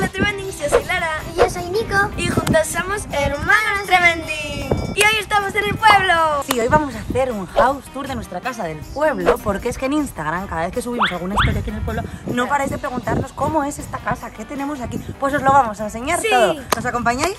Hola Tremendings, yo soy Lara. Y yo soy Nico. Y juntos somos Hermanas Tremendings. Y hoy estamos en el pueblo. Sí, hoy vamos a hacer un house tour de nuestra casa del pueblo, porque es que en Instagram, cada vez que subimos alguna historia aquí en el pueblo, no paráis de preguntarnos cómo es esta casa, qué tenemos aquí. Pues os lo vamos a enseñar todo. ¿Nos acompañáis?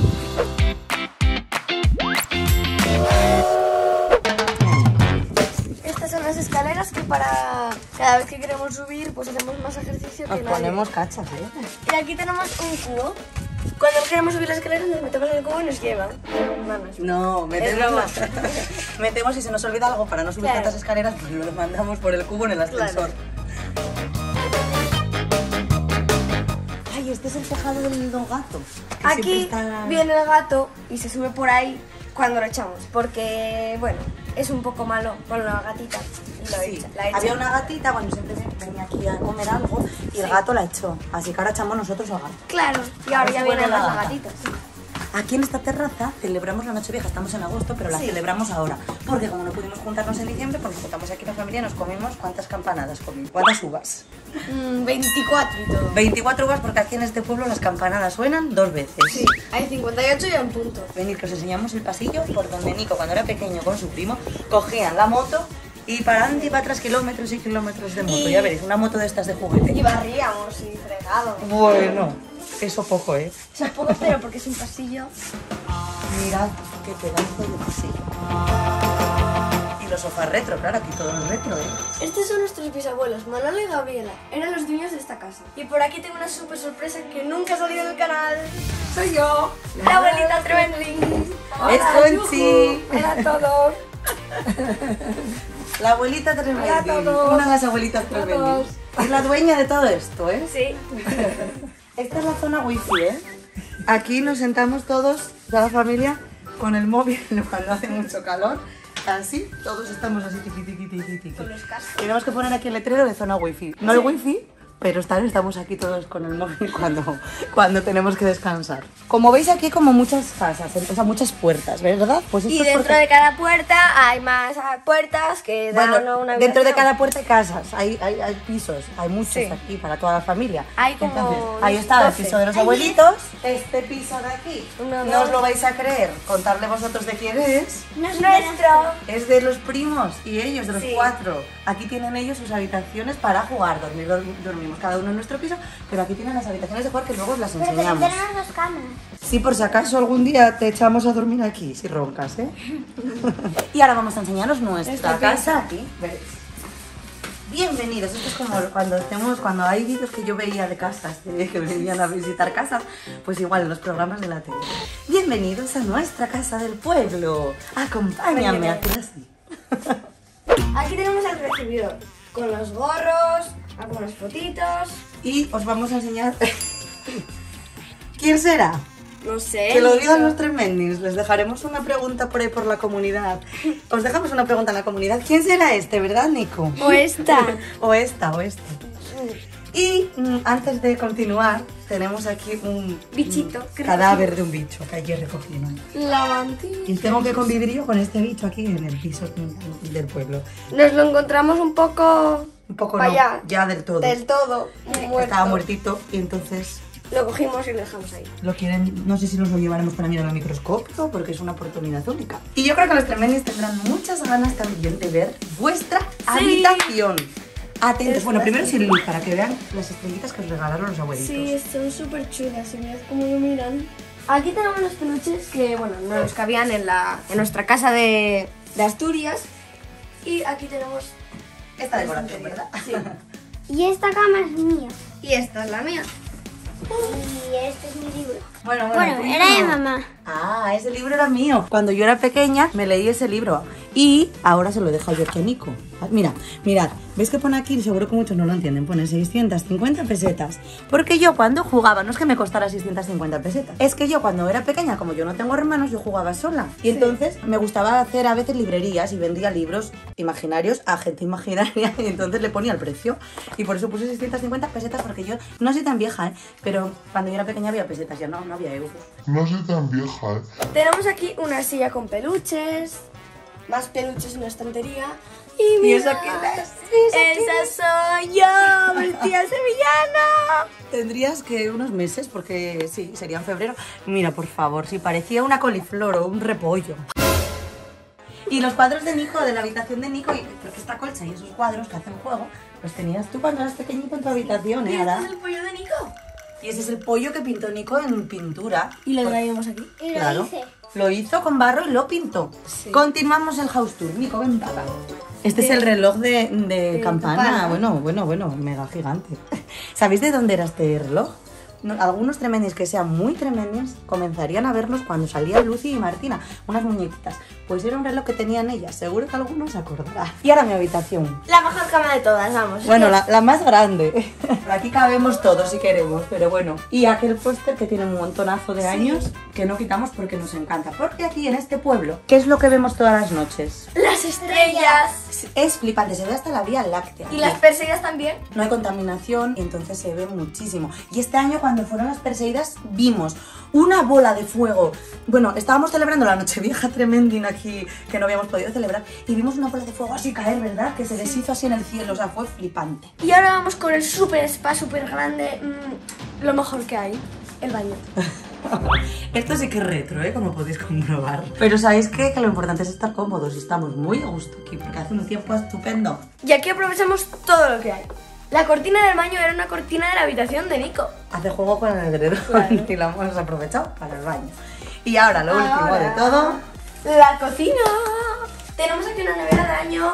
Estas son las escaleras que para cada vez que queremos subir, pues hacemos más ejercicio que Nos nadie. ponemos cachas, ¿eh? Y aquí tenemos un cubo. Cuando queremos subir las escaleras nos metemos en el cubo y nos lleva. No, metemos y se nos olvida algo para no subir tantas escaleras, pues lo mandamos por el cubo en el ascensor. Ay, este es el tejado del Don Gato. Aquí viene el gato y se sube por ahí cuando lo echamos, porque, bueno, es un poco malo con la gatita. Y la echa. Había una gatita cuando siempre venía aquí a comer algo y el gato la echó. Así que ahora echamos nosotros al gato. Claro, y ahora ya vienen las gatitas. Aquí en esta terraza celebramos la Nochevieja, estamos en agosto, pero la celebramos ahora. Porque como no pudimos juntarnos en diciembre, pues nos juntamos aquí la familia y nos comimos ¿cuántas campanadas comimos? ¿Cuántas uvas? 24 y todo. 24 uvas, porque aquí en este pueblo las campanadas suenan 2 veces. Sí, hay 58 y a un punto. Venid que os enseñamos el pasillo por donde Nico, cuando era pequeño con su primo, cogían la moto y para adelante y para atrás kilómetros y kilómetros de moto. Ya veréis, una moto de estas de juguete. Y barríamos y fregábamos. Bueno, eso poco, ¿eh? Eso es poco, pero porque es un pasillo. Mirad qué pedazo de pasillo. Y los sofás retro, claro, aquí todo es retro, ¿eh? Estos son nuestros bisabuelos, Manolo y Gabriela. Eran los dueños de esta casa. Y por aquí tengo una súper sorpresa que nunca ha salido en el canal. Soy yo, la abuelita Tremending. ¡Es Conchi! Hola a todos. La abuelita Tremending. Hola a todos. Una de las abuelitas Tremending. Es la dueña de todo esto, ¿eh? Sí. Esta es la zona wifi, ¿eh? Aquí nos sentamos todos, toda la familia, con el móvil cuando hace mucho calor. Así, todos estamos así, tiqui, tiqui, tiqui, tiqui. Con los cascos. Tenemos que poner aquí el letrero de zona wifi. No el wifi, pero estamos aquí todos con el móvil cuando tenemos que descansar. Como veis aquí hay como muchas casas, o sea, muchas puertas, ¿verdad? Pues esto Y es dentro porque- de cada puerta hay más puertas que dan Bueno, una dentro de habitación. cada puerta hay casas, hay pisos, hay muchos aquí para toda la familia. Hay como Entonces, ahí está el 12. piso de los abuelitos, este piso de aquí, Uno, no os dos. lo vais a creer, contarle vosotros de quién es. Nuestro. Es de los primos y ellos, de los Sí. 4. Aquí tienen ellos sus habitaciones para jugar, dormimos cada uno en nuestro piso, pero aquí tienen las habitaciones de jugar que luego os las enseñamos. Tenemos dos camas. Sí, por si acaso algún día te echamos a dormir aquí, si roncas, ¿eh? Y ahora vamos a enseñaros nuestra Esta casa aquí, veréis. Bienvenidos, esto es como cuando hay vídeos que yo veía de casas, que venían a visitar casas, pues igual en los programas de la tele. Bienvenidos a nuestra casa del pueblo. Acompáñame a hacer así. Aquí tenemos el recibidor con los gorros, algunas fotitos. Y os vamos a enseñar... ¿Quién será? No sé. Que lo digan los Tremendings. Les dejaremos una pregunta por ahí por la comunidad. Os dejamos una pregunta en la comunidad. ¿Quién será este, verdad, Nico? O esta. o esta. Y antes de continuar, tenemos aquí un Bichito. cadáver de un bicho que ayer recogimos. La mantilla. Y tengo que convivir yo con este bicho aquí en el piso del pueblo. Nos lo encontramos un poco Un poco Pa' no, allá. ya del todo. del todo muerto. Estaba muertito y entonces Lo cogimos y lo dejamos ahí. lo quieren, no sé si nos lo llevaremos para mirar al microscopio porque es una oportunidad única. Y yo creo que los Tremendings tendrán muchas ganas también de ver vuestra habitación. Atentos, bueno, primero sin luz para que vean las estrellitas que os regalaron los abuelitos. Sí, son súper chulas. Y mirad cómo lo miran. Aquí tenemos los peluches que, bueno, no nos cabían en nuestra casa de Asturias. Y aquí tenemos Esta decoración, ¿verdad? Sí. Y esta cama es mía. Y esta es la mía. Y este es mi libro. Bueno, Bueno, primo. era de mamá. Ah, ese libro era mío. Cuando yo era pequeña me leí ese libro y ahora se lo dejo yo aquí a Nico. Mira, mirad, ¿veis que pone aquí? Seguro que muchos no lo entienden. Pone 650 pesetas. Porque yo cuando jugaba, no es que me costara 650 pesetas, es que yo cuando era pequeña, como yo no tengo hermanos, yo jugaba sola. Y entonces me gustaba hacer a veces librerías y vendía libros imaginarios a gente imaginaria y entonces le ponía el precio. Y por eso puse 650 pesetas porque yo no soy tan vieja, ¿eh? Pero cuando yo era pequeña había pesetas, ya no había euros. No soy tan vieja, ¿eh? Tenemos aquí una silla con peluches, más peluches en una estantería ¿Y eso qué ves? ¡Esa soy yo, vestida sevillana! Tendrías que unos meses, porque sí, sería en febrero. Mira, por favor, si parecía una coliflor o un repollo. Y los cuadros de Nico, de la habitación de Nico, y esta colcha y esos cuadros que hacen juego, los tenías tú cuando eras pequeñito en tu habitación, ¿eh? ¿Y este Ahora. es el pollo de Nico? Y ese es el pollo que pintó Nico en pintura. Y lo traíamos aquí. Y Claro. lo hice. Lo hizo con barro y lo pintó. Sí. Continuamos el house tour. Nico, ven para acá. Este es el reloj de campana. campana. Bueno, mega gigante. ¿Sabéis de dónde era este reloj? Algunos tremendis que sean muy tremendos comenzarían a verlos cuando salía Lucy y Martina, unas muñequitas. Pues era un reloj que tenían ellas, seguro que algunos se acordará. Y ahora mi habitación. La mejor cama de todas, vamos. Bueno, la más grande. Por aquí cabemos todos si queremos, pero bueno. Y aquel póster que tiene un montonazo de años que no quitamos porque nos encanta. Porque aquí en este pueblo, ¿qué es lo que vemos todas las noches? Las estrellas. Es flipante, se ve hasta la Vía Láctea. Y las Perseidas también. No hay contaminación y entonces se ve muchísimo. Y este año cuando fueron las Perseidas vimos una bola de fuego. Bueno, estábamos celebrando la Nochevieja tremendina aquí que no habíamos podido celebrar y vimos una bola de fuego así caer, ¿verdad? Que se deshizo así en el cielo, o sea, fue flipante. Y ahora vamos con el super spa, super grande. Lo mejor que hay, el baño. Esto sí que es retro, ¿eh? Como podéis comprobar. Pero ¿sabéis qué? Que lo importante es estar cómodos y estamos muy a gusto aquí porque hace un tiempo estupendo. Y aquí aprovechamos todo lo que hay. La cortina del baño era una cortina de la habitación de Nico. Hace juego con el edredón Claro. y la hemos aprovechado para el baño. Y ahora, lo último de todo... La cocina. Tenemos aquí una nevera del año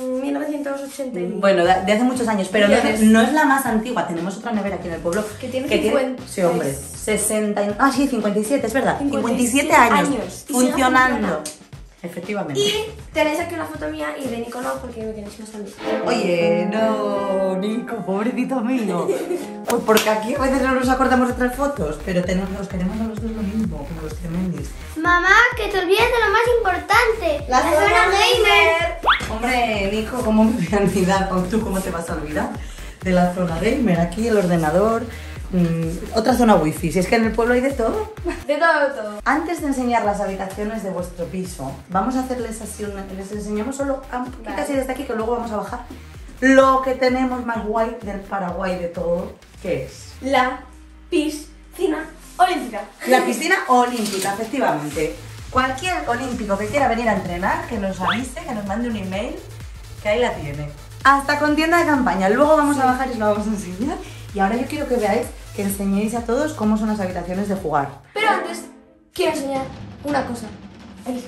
1989. Bueno, de hace muchos años, pero Millones. no es la más antigua. Tenemos otra nevera aquí en el pueblo. Que tiene 50. Sí, hombre. 60... Ah, sí, 57, es verdad. 57 57 años. años. Y sigue Funcionando. funcionando. Efectivamente. Y tenéis aquí una foto mía y de Nico no, porque me queréis más a mí. Oye, no, Nico, pobrecito mío. Pues porque aquí a veces no nos acordamos de otras fotos, pero los queremos a los dos lo mismo, como los tremendis. Mamá, que te olvides de lo más importante. La zona gamer. Hombre, Nico, ¿cómo me voy a olvidar? ¿O tú cómo te vas a olvidar? De la zona gamer, aquí el ordenador, otra zona wifi, si es que en el pueblo hay de todo. De todo. Antes de enseñar las habitaciones de vuestro piso, vamos a hacerles así, les enseñamos solo un poquito así desde aquí, que luego vamos a bajar. Lo que tenemos más guay del Paraguay de todo, ¿qué es? La piscina olímpica. La piscina olímpica, efectivamente. Cualquier olímpico que quiera venir a entrenar, que nos avise, que nos mande un email, que ahí la tiene. Hasta con tienda de campaña. Luego vamos a bajar y os lo vamos a enseñar. Y ahora yo quiero que veáis, que enseñéis a todos cómo son las habitaciones de jugar. Pero antes, quiero enseñar una cosa. Ahí.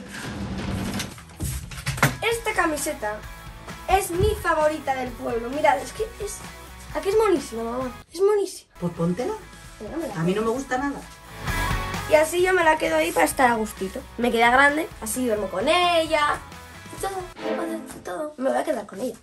Esta camiseta es mi favorita del pueblo. Mirad, es que es... Aquí es monísima, mamá. Es monísima. Pues póntela. Mira, me la- A mí no me gusta nada. Y así yo me la quedo ahí para estar a gustito. Me queda grande, así duermo con ella. Y todo. Me voy a quedar con ella.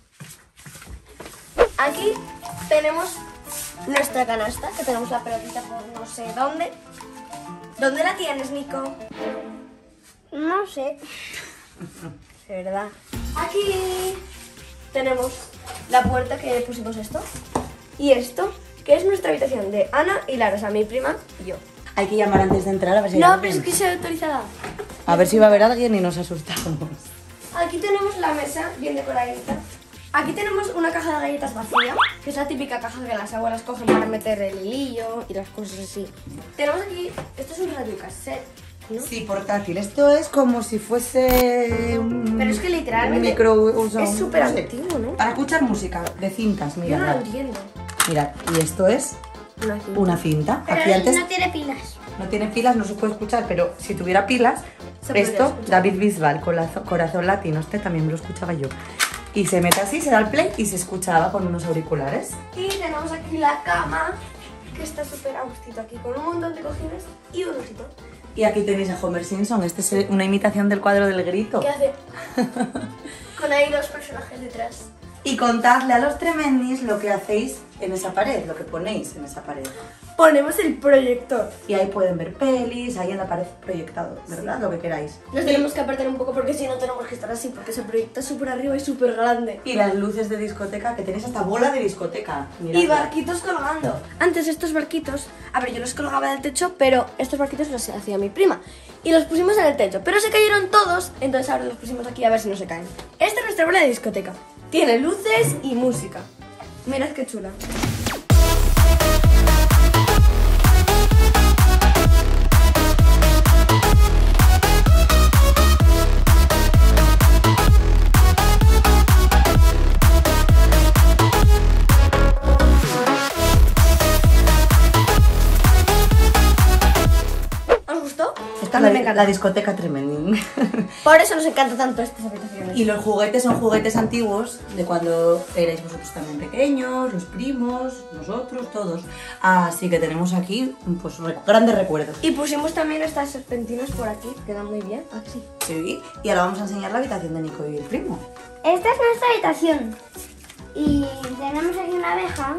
Aquí tenemos nuestra canasta, que tenemos la pelotita por no sé dónde. ¿Dónde la tienes, Nico? No sé. De verdad. Aquí tenemos la puerta que pusimos esto. Y esto, que es nuestra habitación de Ana y Lara, o sea, mi prima y yo. Hay que llamar antes de entrar a ver si hay No, pero alguien. es que se autorizada. A ver si va a haber alguien y nos asustamos. Aquí tenemos la mesa bien decoradita. Aquí tenemos una caja de galletas vacía, que es la típica caja que las abuelas cogen para meter el hilillo y las cosas así. Tenemos aquí, esto es un radiocassette, ¿no? Sí, portátil. Esto es como si fuese un... Pero es que literalmente un micro... es súper antiguo, ¿no? Para escuchar música de cintas, Yo mira. no lo entiendo. Mirad, y esto es Una cinta. una cinta. Pero Aquí antes no tiene pilas. no tiene pilas, no se puede escuchar, pero si tuviera pilas, Se podría esto, escuchar. David Bisbal, Corazón Latino, este también me lo escuchaba yo. Y se mete así, se da el play y se escuchaba con unos auriculares. Y tenemos aquí la cama, que está súper a gustito aquí, con un montón de cojines y un osito. Y aquí tenéis a Homer Simpson, este es una imitación del cuadro del grito. ¿Qué hace? Con ahí dos personajes detrás. Y contadle a los tremendis lo que hacéis en esa pared, lo que ponéis en esa pared. Ponemos el proyector. Y ahí pueden ver pelis, ahí en la pared proyectado, ¿verdad? Lo que queráis. Nos tenemos que apartar un poco porque si no tenemos que estar así, porque se proyecta súper arriba y súper grande. Y las luces de discoteca, que tenéis hasta bola de discoteca. Y Miradla. barquitos colgando. Antes estos barquitos, a ver, yo los colgaba del techo, pero estos barquitos los hacía mi prima. Y los pusimos en el techo, pero se cayeron todos, entonces ahora los pusimos aquí a ver si no se caen. Esta es nuestra nuestra bola de discoteca. Tiene luces y música. Mirad qué chula. La discoteca Tremendín. Por eso nos encanta tanto estas habitaciones. Y los juguetes son juguetes antiguos de cuando erais vosotros también pequeños, los primos, nosotros, todos. Así que tenemos aquí pues grandes recuerdos. Y pusimos también estas serpentinas por aquí, quedan muy bien. Así. Sí, y ahora vamos a enseñar la habitación de Nico y el primo. Esta es nuestra habitación. Y tenemos aquí una abeja.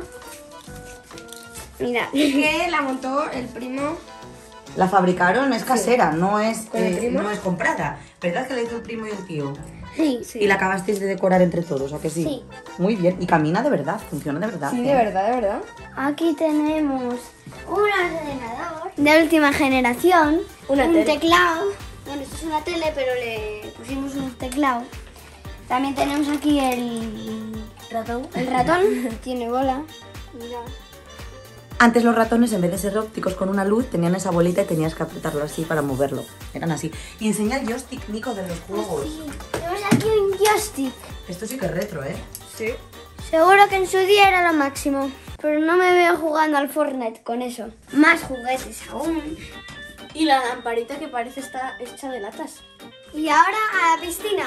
Mira. Que la montó el primo. La fabricaron, es casera, Sí. no es ¿Con el primo? no es comprada. ¿Verdad que la hizo el primo y el tío? Sí. Y la acabasteis de decorar entre todos, ¿a que sí? Sí. Muy bien, y camina de verdad, funciona de verdad. Sí, ¿eh? de verdad, de verdad. Aquí tenemos un ordenador de última generación, Una un tele. teclado. Bueno, esto es una tele, pero le pusimos un teclado. También tenemos aquí el ratón. El ratón tiene bola. Mira. Antes los ratones, en vez de ser ópticos con una luz, tenían esa bolita y tenías que apretarlo así para moverlo. Eran así. Y enseña el joystick, Nico, de los juegos. Sí, tenemos aquí un joystick. Esto sí que es retro, ¿eh? Sí. Seguro que en su día era lo máximo, pero no me veo jugando al Fortnite con eso. Más juguetes aún. Y la lamparita que parece está hecha de latas. Y ahora a la piscina.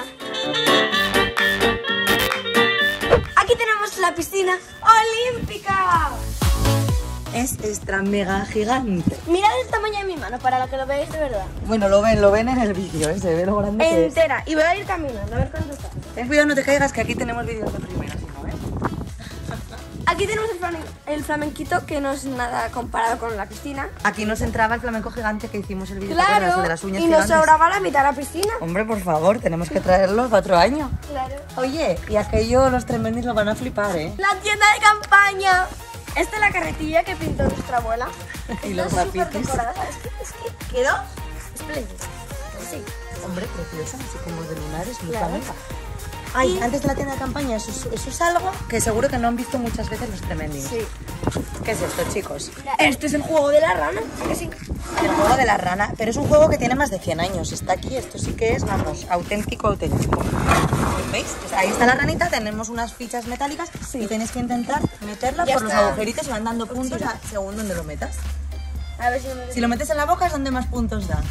Aquí tenemos la piscina olímpica. Es extra mega gigante. Mirad el tamaño de mi mano para lo que lo veáis de verdad. Bueno, lo ven en el vídeo, ¿eh? Se ve lo grande que es. Entera. Y voy a ir caminando a ver cuánto está. Ten cuidado, no te caigas, que aquí tenemos vídeos de primera, si no, ¿eh? Aquí tenemos el flamenquito que no es nada comparado con la piscina. Aquí nos entraba el flamenco gigante que hicimos el vídeo, ¿te acuerdas? Claro. De las uñas Y nos gigantes. sobraba la mitad de la piscina. Hombre, por favor, tenemos que traerlo para otro año. Claro. Oye, y aquello los Tremendis lo van a flipar, ¿eh? La tienda de campaña. Esta es la carretilla que pintó nuestra abuela. Y los Está súper grafitis. decorada. Es que quedó espléndido. Sí. Hombre, preciosa, así como de lunares, muy Claro. flamenca. Ay, antes de la tienda de campaña, eso es algo que seguro que no han visto muchas veces los Tremendis. Sí. ¿Qué es esto, chicos? Este es el juego de la rana. ¿A que sí? El juego de la rana, pero es un juego que tiene más de 100 años. Está aquí, esto sí que es, vamos, auténtico. ¿Veis? Ahí está la ranita, tenemos unas fichas metálicas y tenéis que intentar meterla Ya por los está. agujeritos y van dando puntos según donde lo metas. A ver si no me... Si lo metes en la boca es donde más puntos da.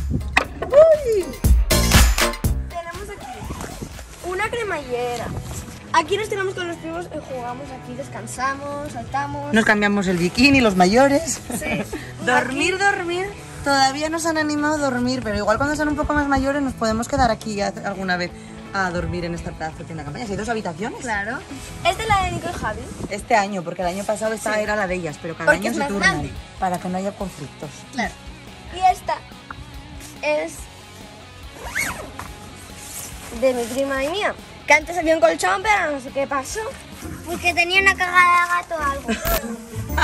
Tenemos aquí una cremallera. Aquí nos tiramos con los primos y jugamos aquí, descansamos, saltamos. Nos cambiamos el bikini, los mayores. Sí. Dormir. Todavía nos han animado a dormir, pero igual cuando sean un poco más mayores nos podemos quedar aquí alguna vez a dormir en esta plaza de tienda de campaña. ¿Hay 2 habitaciones? Claro. Esta es la de Nico y Javi. Este año, porque el año pasado esta era la de ellas, pero cada Porque año es se más turnan grande. para que no haya conflictos. Claro. Y esta es de mi prima y mía. Que antes había un colchón, pero no sé qué pasó. Porque tenía una cagada de gato o algo.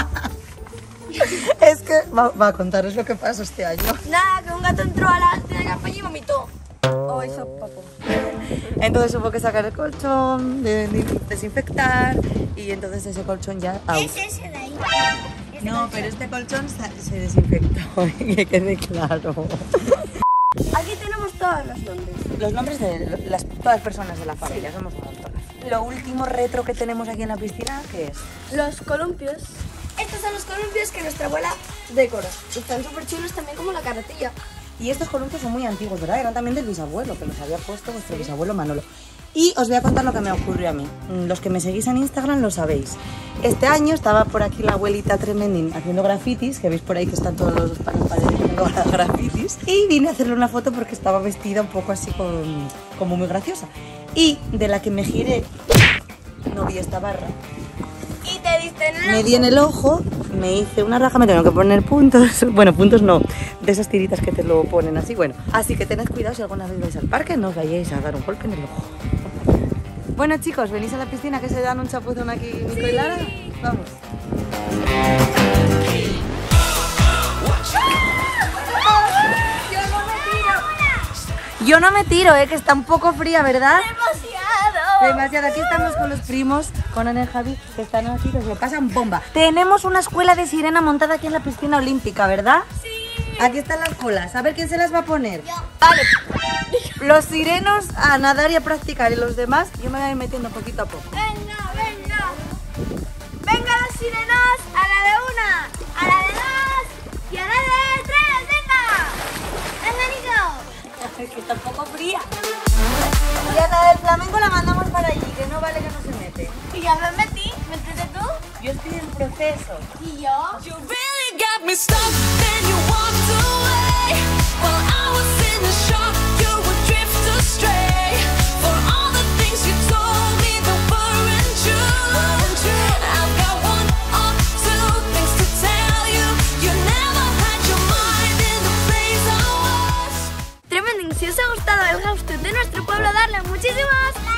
Es que va a contaros lo que pasó este año. Nada, que un gato entró a la tienda de campaña y vomitó. O hizo popó. Entonces hubo que sacar el colchón, desinfectar y entonces ese colchón ya... Es ese de ahí. No, pero este colchón se desinfectó, que quede claro. Aquí tenemos todos los nombres. Los nombres de todas las personas de la familia, somos un montón. Lo último retro que tenemos aquí en la piscina, ¿qué es? Los columpios. Estos son los columpios que nuestra abuela decoró. Y están súper chulos también como la carretilla. Y estos columpios son muy antiguos, ¿verdad? Eran también del bisabuelo, que los había puesto vuestro bisabuelo Manolo. Y os voy a contar lo que me ocurrió a mí. Los que me seguís en Instagram lo sabéis. Este año estaba por aquí la abuelita Tremendín haciendo grafitis, que veis por ahí que están todos los paredes haciendo grafitis. Y vine a hacerle una foto porque estaba vestida un poco así como muy graciosa. Y de la que me giré, no vi esta barra. Y te diste en el Me di en el ojo, me hice una raja, me tengo que poner puntos. Bueno, puntos no, de esas tiritas que te lo ponen así, bueno. Así que tened cuidado si alguna vez vais al parque, no os vayáis a dar un golpe en el ojo. Bueno chicos, ¿venís a la piscina que se dan un chapuzón aquí Nico y Lara? Vamos. Yo no me tiro, que está un poco fría, ¿verdad? demasiado. Demasiado. Aquí estamos con los primos, con Ana y Javi, que están aquí, que se lo pasan bomba. Tenemos una escuela de sirena montada aquí en la piscina olímpica, ¿verdad? Sí. Aquí están las colas. A ver quién se las va a poner. Yo. Vale. Los sirenos a nadar y a practicar y los demás yo me voy a ir metiendo poquito a poco. Venga, venga. Venga los sirenos, a la de una, a la de dos y a la de tres, venga. Venga, Nico. Que está un poco fría. Y a la del flamenco la mandamos para allí, que no vale que no se mete. Y ya me metí, métete tú. Yo estoy en proceso. Y yo. You really got me stuck, then you walked away. While I was in the shock, you would drift astray. For all the things you told me that weren't true. I've got one or two things to tell you. You never had your mind in the place I was. Tremending, si os ha gustado el house tour de nuestro pueblo, darle muchísimas